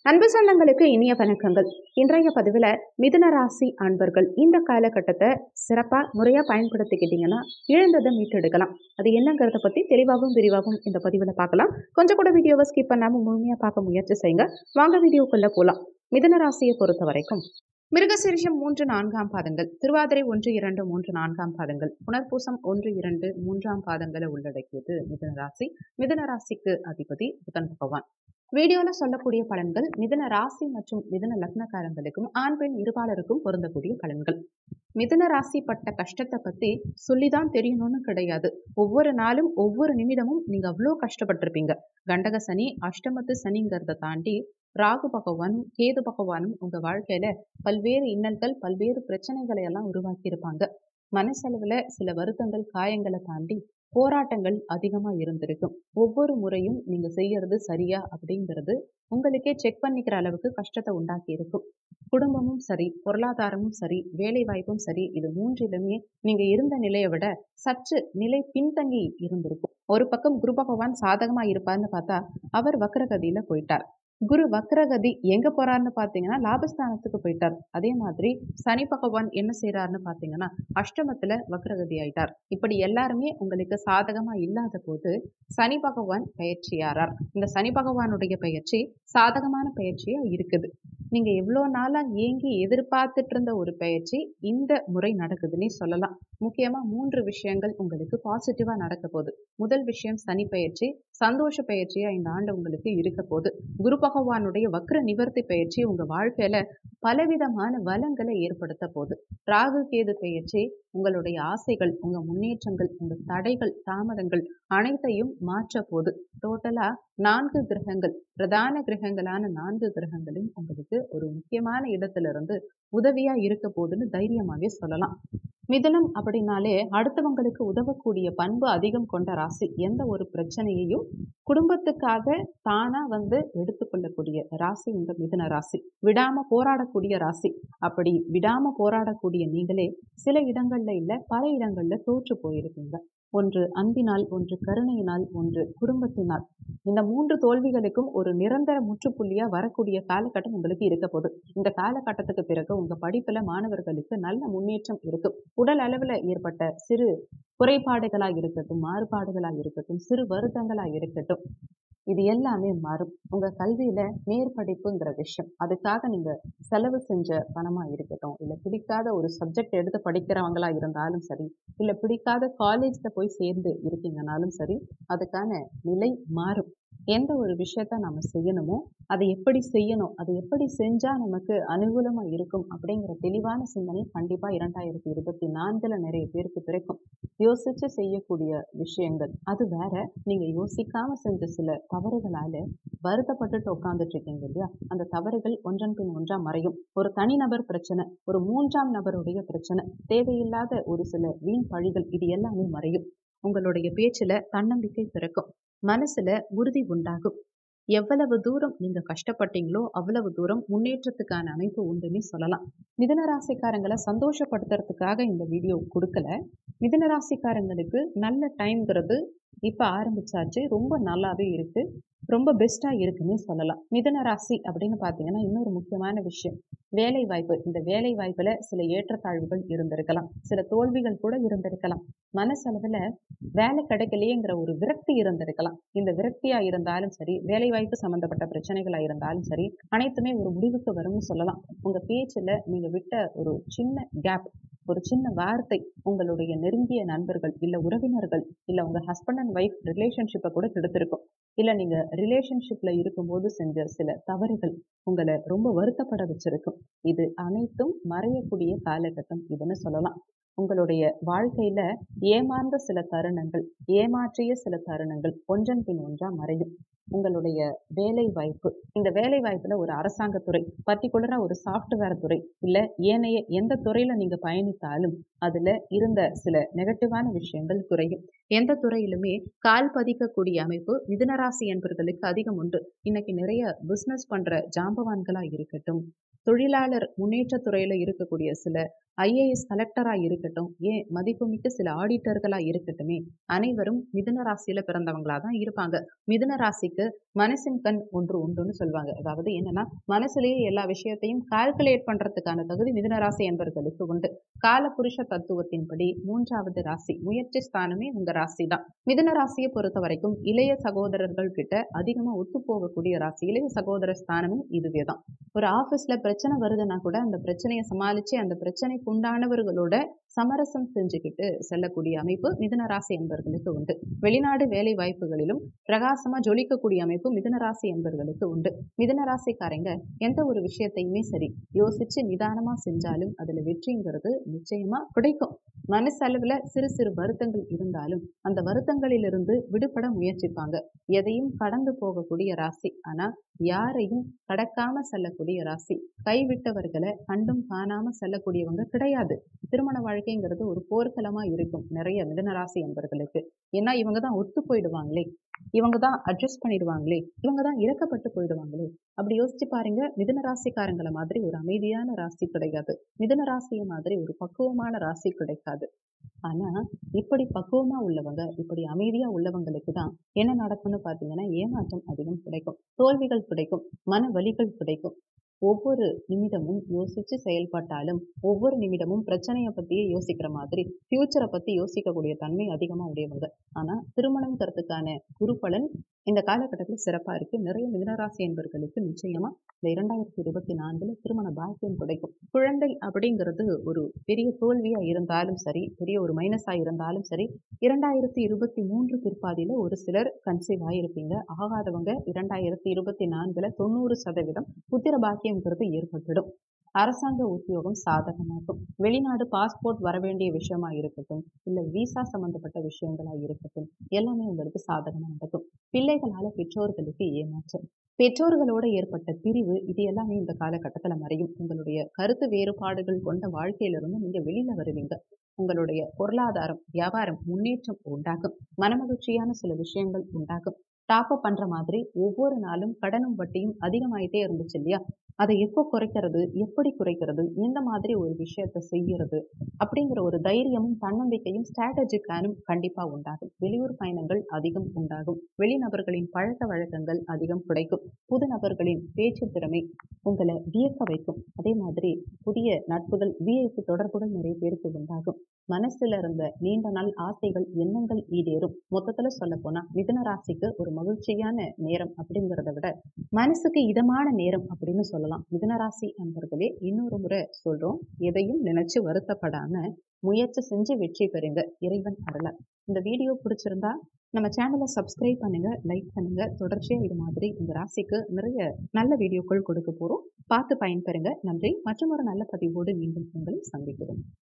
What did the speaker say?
அன்பு சொந்தங்களுக்கு இனிய வணக்கங்கள். இன்றைய பதிவில் மிதுன ராசி அன்பர்கள் இந்த காலகட்டத்தை சிறப்பாக முறையாக பயன்படுத்திக்கிட்டீங்கன்னா இழந்ததை மீட்டெடுக்கலாம். அது என்னங்கிறத பற்றி தெளிவாகவும் விரிவாகவும் இந்த பதிவில் பார்க்கலாம். கொஞ்சம் கூட வீடியோவை ஸ்கிப் பண்ணாமல் முழுமையாக பார்க்க முயற்சி செய்யுங்க. வாங்க வீடியோக்குள்ளே போகலாம். மிதுன ராசியை பொறுத்த வரைக்கும் மிருகசீரிஷம் 3-4 பாதங்கள், திருவாதிரை 1-2-3-4 பாதங்கள், புனர்பூசம் 1-2-3 பாதங்களை உள்ளடக்கியது மிதுன ராசி. மிதுன ராசிக்கு அதிபதி புதன் பகவான். வீடியோவில் சொல்லக்கூடிய பலன்கள் மிதுன ராசி மற்றும் மிதுன லக்னக்காரங்களுக்கும் ஆண் பெண் இருபாலருக்கும் பொருந்தக்கூடிய பலன்கள். மிதுன ராசி பட்ட கஷ்டத்தை பற்றி சொல்லிதான் தெரியணும்னு கிடையாது. ஒவ்வொரு நாளும் ஒவ்வொரு நிமிடமும் நீங்கள் அவ்வளோ கஷ்டப்பட்டிருப்பீங்க. கண்டக சனி, அஷ்டமத்து சனிங்கிறத தாண்டி ராகு பகவானும் கேது பகவானும் உங்கள் வாழ்க்கையில் பல்வேறு இன்னல்கள், பல்வேறு பிரச்சனைகளை எல்லாம் உருவாக்கி இருப்பாங்க. மனசளவில் சில வருத்தங்கள், காயங்களை தாண்டி போராட்டங்கள் அதிகமாக இருந்திருக்கும். ஒவ்வொரு முறையும் நீங்கள் செய்யறது சரியா அப்படிங்கிறது உங்களுக்கே செக் பண்ணிக்கிற அளவுக்கு கஷ்டத்தை உண்டாக்கி இருக்கும். குடும்பமும் சரி, பொருளாதாரமும் சரி, வேலை வாய்ப்பும் சரி, இது மூன்றிலுமே நீங்க இருந்த நிலையை விட சற்று நிலை பின்தங்கி இருந்திருக்கும். ஒரு பக்கம் குரு பகவான் சாதகமா இருப்பார்னு பார்த்தா அவர் வக்ரகதியில போயிட்டார். குரு வக்ரகதி எங்க போறாருன்னு பார்த்தீங்கன்னா லாபஸ்தானத்துக்கு போயிட்டார். அதே மாதிரி சனி பகவான் என்ன செய்யறாருன்னு பார்த்தீங்கன்னா அஷ்டமத்துல வக்ரகதி ஆயிட்டார். இப்படி எல்லாருமே உங்களுக்கு சாதகமா இல்லாத போது சனி பகவான் பயிற்சியாரார். இந்த சனி பகவானுடைய பயிற்சி சாதகமான பயிற்சியா இருக்குது. நீங்க எவ்வளோ நாளா ஏங்கி எதிர்பார்த்துட்டு இருந்த ஒரு பயிற்சி இந்த முறை நடக்குதுன்னே சொல்லலாம். முக்கியமா 3 விஷயங்கள் உங்களுக்கு பாசிட்டிவா நடக்க போகுது. முதல் விஷயம் சனி பயிற்சி, சந்தோஷ பயிற்சியா இந்த ஆண்டு உங்களுக்கு இருக்க போகுது. குரு பகவானுடைய வக்ர நிவர்த்தி பயிற்சி உங்க வாழ்க்கையில பலவிதமான வளங்களை ஏற்படுத்த போகுது. ராகு கேது பயிற்சி உங்களுடைய ஆசைகள், உங்க முன்னேற்றங்கள், உங்க தடைகள், தாமதங்கள் அனைத்தையும் மாற்ற போகுது. டோட்டலா 4 கிரகங்கள், பிரதான கிரகங்களான 4 கிரகங்களும் உங்களுக்கு ஒரு முக்கியமான இடத்துல இருந்து உதவியா இருக்க போகுதுன்னு தைரியமாவே சொல்லலாம். மிதுனம் அப்படின்னாலே அடுத்தவங்களுக்கு உதவக்கூடிய பண்பு அதிகம் கொண்ட ராசி. எந்த ஒரு பிரச்சனையையும் குடும்பத்துக்காக தானா எடுத்துக்கொள்ளக்கூடிய ராசி இந்த மிதுன ராசி. விடாம போராடக்கூடிய ராசி. அப்படி விடாம போராடக்கூடிய நீங்களே சில இடங்கள்ல இல்ல பல இடங்கள்ல தோற்று போயிருக்கீங்க. ஒன்று அன்பினால், ஒன்று கருணையினால், ஒன்று குடும்பத்தினால். இந்த 3 தோல்விகளுக்கும் ஒரு நிரந்தர முற்றுப்புள்ளியா வரக்கூடிய காலகட்டம் உங்களுக்கு இருக்க போகுது. இந்த காலகட்டத்துக்கு பிறகு உங்க படிப்புல மாணவர்களுக்கு நல்ல முன்னேற்றம் இருக்கும். உடல் அளவுல ஏற்பட்ட சிறு குறைபாடுகளா இருக்கட்டும், மாறுபாடுகளா இருக்கட்டும், சிறு வருத்தங்களா இருக்கட்டும், இது எல்லாமே மாறும். உங்க கல்வியில மேற்படிப்புங்கிற விஷயம், அதுக்காக நீங்க செலவு செஞ்ச பணமா இருக்கட்டும், இல்ல பிடிக்காத ஒரு சப்ஜெக்ட் எடுத்து படிக்கிறவங்களா இருந்தாலும் சரி, இல்ல பிடிக்காத காலேஜ்ல போய் சேர்ந்து இருக்கீங்கனாலும் சரி, அதுக்கான நிலை மாறும். எந்த ஒரு விஷயத்த நம்ம செய்யணுமோ அதை எப்படி செய்யணும், அதை எப்படி செஞ்சா நமக்கு அனுகூலமா இருக்கும் அப்படிங்கிற தெளிவான சிந்தனை கண்டிப்பா 2024 நிறைய பேருக்கு பிறக்கும். யோசிச்சு செய்யக்கூடிய விஷயங்கள் அது வேற. நீங்க யோசிக்காம செஞ்ச சில தவறுகளால வருத்தப்பட்டுட்டு உட்கார்ந்துட்டு இருக்கீங்க இல்லையா, அந்த தவறுகள் ஒன்றன் பின் ஒன்றா மறையும். ஒரு தனிநபர் பிரச்சனை, ஒரு 3ஆம் நபருடைய பிரச்சனை, தேவையில்லாத ஒரு சில வீண் பழிகள், இது எல்லாமே மறையும். உங்களுடைய பேச்சுல தன்னம்பிக்கை பிறக்கும். மனசுல உறுதி உண்டாகும். எவ்வளவு தூரம் நீங்க கஷ்டப்பட்டீங்களோ அவ்வளவு தூரம் முன்னேற்றத்துக்கான அமைப்பு உண்டுன்னு சொல்லலாம். மிதுன ராசிக்காரங்களை சந்தோஷப்படுத்துறதுக்காக இந்த வீடியோ கொடுக்கல. மிதுன ராசிக்காரங்களுக்கு நல்ல டைம்ங்கிறது இப்ப ஆரம்பிச்சாச்சு. ரொம்ப நல்லாவே இருக்கு, ரொம்ப பெஸ்டா இருக்குன்னு சொல்லலாம். மிதுன ராசி அப்படின்னு பாத்தீங்கன்னா இன்னொரு முக்கியமான விஷயம் வேலை வாய்ப்பு. இந்த வேலை வாய்ப்புல சில ஏற்றத்தாழ்வுகள் இருந்திருக்கலாம், சில தோல்விகள் கூட இருந்திருக்கலாம். மனசளவுல வேலை கிடைக்கலையேங்கிற ஒரு விரக்தி இருந்திருக்கலாம். இந்த விரக்தியா இருந்தாலும் சரி, வேலை வாய்ப்பு சம்பந்தப்பட்ட பிரச்சனைகளா இருந்தாலும் சரி, அனைத்துமே ஒரு முடிவுக்கு வரும்னு சொல்லலாம். உங்க பேச்சுல நீங்க விட்ட ஒரு சின்ன கேப், ஒரு சின்ன வார்த்தை உங்களுடைய நெருங்கிய நண்பர்கள் இல்ல உறவினர்கள் இல்ல உங்க ஹஸ்பண்ட் அண்ட் ஒய்ஃப் ரிலேஷன்ஷிப்பை கூட கெடுத்திருக்கும். இல்ல நீங்க ரிலேஷன்ஷிப்ல இருக்கும்போது செஞ்ச சில தவறுகள் உங்களை ரொம்ப வருத்தப்பட வச்சிருக்கும். இது அனைத்தும் மறையக்கூடிய காலகட்டம் இதுன்னு சொல்லலாம். உங்களுடைய வாழ்க்கையில ஏமாந்த சில தருணங்கள், ஏமாற்றிய சில தருணங்கள் ஒன்றன் பின் ஒன்றா மறையும். உங்களுடைய வேலை வாய்ப்பு, இந்த வேலை வாய்ப்புல ஒரு அரசாங்க துறை, பர்டிகுலரா ஒரு சாஃப்ட்வேர் துறை, இல்ல ஏனைய எந்த துறையில நீங்க பயணித்தாலும் அதுல இருந்த சில நெகட்டிவான விஷயங்கள் குறையும். எந்த துறையிலுமே கால் பதிக்கக்கூடிய அமைப்பு மிதுனராசி என்பர்களுக்கு அதிகம் உண்டு. இன்னைக்கு நிறைய பிசினஸ் பண்ற ஜாம்பவான்களா இருக்கட்டும், தொழிலாளர் முன்னேற்றத் துறையில இருக்கக்கூடிய சில ஐஏஎஸ் கலெக்டரா இருக்கட்டும், ஏன் மதிப்புமிக்க சில ஆடிட்டர்களா இருக்கட்டுமே, அனைவரும் மிதுன ராசியில பிறந்தவங்களா தான் இருப்பாங்க. மிதுன ராசிக்கு மனசின் கண் ஒன்று உண்டுன்னு சொல்லுவாங்க. அதாவது என்னன்னா, மனசுலயே எல்லா விஷயத்தையும் கால்குலேட் பண்றதுக்கான தகுதி மிதுன ராசி என்பர்களுக்கு உண்டு. காலபுருஷ தத்துவத்தின்படி 3வது ராசி, முயற்சி ஸ்தானமே உங்க ராசி தான். மிதுன ராசியை பொறுத்த வரைக்கும் இளைய சகோதரர்கள் கிட்ட அதிகமா ஒத்து போகக்கூடிய ராசி. இளைய சகோதர ஸ்தானமும் இதுவே தான். ஒரு ஆபீஸ்ல பிரச்சனை வருதுன்னா கூட அந்த பிரச்சனையை சமாளிச்சு அந்த பிரச்சனைக்கு உண்டானவர்களோட சமரசம் செஞ்சுக்கிட்டு செல்லக்கூடிய அமைப்பு மிதுன ராசி என்பவர்களுக்கு உண்டு. வெளிநாடு வேலை வாய்ப்புகளிலும் பிரகாசமா ஜொலிக்கக்கூடிய அமைப்பு மிதுன ராசி என்பவர்களுக்கு உண்டு. மிதுன ராசிக்காரங்க எந்த ஒரு விஷயத்தையுமே சரி யோசிச்சு நிதானமா செஞ்சாலும் அதுல வெற்றிங்கிறது நிச்சயமா கிடைக்கும். மனசளவுல சிறு சிறு வருத்தங்கள் இருந்தாலும் அந்த வருத்தங்களிலிருந்து விடுபட முயற்சிப்பாங்க. எதையும் கடந்து போகக்கூடிய ராசி. ஆனா யாரையும் கடக்காம செல்லக்கூடிய ராசி. கைவிட்டவர்களை கண்டும் காணாம செல்லக்கூடியவங்க கிடையாது. திருமண வாழ்க்கைங்கிறது ஒரு போர்க்களமா இருக்கும் நிறைய மிதுன ராசி என்பவர்களுக்கு. ஏன்னா இவங்க தான் ஒத்து போயிடுவாங்களே, இவங்க தான் அட்ஜஸ்ட் பண்ணிடுவாங்களே, இவங்க தான் இறக்கப்பட்டு போயிடுவாங்களே. அப்படி யோசிச்சு பாருங்க, மிதுன ராசிக்காரங்களை மாதிரி ஒரு அமைதியான ராசி கிடையாது. மிதுன ராசியை மாதிரி ஒரு பக்குவமான ராசி கிடைக்காது. ஆனா இப்படி பக்குவமா உள்ளவங்க, இப்படி அமைதியா உள்ளவங்களுக்கு தான் என்ன நடக்கும்னு பாத்தீங்கன்னா, ஏமாற்றம் அதிகம் கிடைக்கும், தோல்விகள் கிடைக்கும், மன வலிகள் கிடைக்கும். ஒவ்வொரு நிமிடமும் யோசிச்சு செயல்பட்டாலும், ஒவ்வொரு நிமிடமும் பிரச்சனையை பத்தியே யோசிக்கிற மாதிரி, ஃபியூச்சரை பத்தி யோசிக்கக்கூடிய தன்மை அதிகமா உடையவங்க. ஆனா திருமணம்ங்கிறதுக்கான குரு பலன் இந்த காலகட்டத்தில் சிறப்பா இருக்கு. நிறைய மிதுனராசி என்பவர்களுக்கு நிச்சயமா இந்த 2024 திருமண பாக்கியம் கிடைக்கும். குழந்தை அப்படிங்கிறது ஒரு பெரிய தோல்வியா இருந்தாலும் சரி, பெரிய ஒரு மைனஸா இருந்தாலும் சரி, 2023 பிற்பாதியில ஒரு சிலர் கன்சீவ் ஆயிருப்பீங்க. ஆகாதவங்க 2024 90% புத்திர பாக்கியம்ங்கிறது ஏற்பட்டுடும். அரசாங்க உத்தியோகம் சாதகமாகும். வெளிநாடு பாஸ்போர்ட் வர வேண்டிய விஷயமா இருக்கட்டும், இல்ல விசா சம்பந்தப்பட்ட விஷயங்களா இருக்கட்டும், எல்லாமே உங்களுக்கு சாதகமா நடக்கும். பிள்ளைகளால பெற்றோர்களுக்கு ஏமாற்றம், பெற்றோர்களோட ஏற்பட்ட பிரிவு, இது எல்லாமே இந்த காலகட்டத்துல மறையும். உங்களுடைய கருத்து வேறுபாடுகள் கொண்ட வாழ்க்கையிலிருந்து நீங்க வெளியில வருவீங்க. உங்களுடைய பொருளாதாரம், வியாபாரம் முன்னேற்றம் உண்டாகும். மனமகிழ்ச்சியான சில விஷயங்கள் உண்டாகும். டாப் அப் பண்ற மாதிரி ஒவ்வொரு நாளும் கடனும் வட்டியும் அதிகமாயிட்டே இருந்துச்சு இல்லையா? அதை எப்போ குறைக்கிறது, எப்படி குறைக்கிறது, எந்த மாதிரி ஒரு விஷயத்த செய்யறது அப்படிங்கிற ஒரு தைரியமும் தன்னம்பிக்கையும் ஸ்ட்ராட்டஜி பிளானும் கண்டிப்பா உண்டாகும். வெளியூர் பயணங்கள் அதிகம் உண்டாகும். வெளிநபர்களின் பழக்க வழக்கங்கள் அதிகம் கிடைக்கும். புது நபர்களின் பேச்சு திறமை உங்களை வியக்க வைக்கும். அதே மாதிரி புதிய நட்புகள், விஐபி தொடர்புகள் நிறைய பேருக்கு உண்டாகும். மனசுல இருந்த நீண்ட நாள் ஆசைகள், எண்ணங்கள் ஈடேறும். மொத்தத்துல சொல்ல போனா மிதுன ராசிக்கு ஒரு மகிழ்ச்சியான நேரம் அப்படிங்கிறத விட மனசுக்கு இதமான நேரம் அப்படின்னு சொல்லலாம். மிதுன ராசி அன்பர்களே, இன்னொரு முறை சொல்றோம், எதையும் நினைச்சு வருத்தப்படாம முயற்சி செஞ்சு வெற்றி பெறுங்க, இறைவன் அருள. இந்த வீடியோ பிடிச்சிருந்தா நம்ம சேனலை சப்ஸ்கிரைப் பண்ணுங்க, லைக் பண்ணுங்க. தொடர்ச்சியா இது மாதிரி இந்த ராசிக்கு நிறைய நல்ல வீடியோக்கள் கொடுக்க போறோம். பார்த்து பயன்பெறுங்க. நன்றி. மற்றும் ஒரு நல்ல பதிவோடு மீண்டும் உங்களை சந்திக்கிறோம்.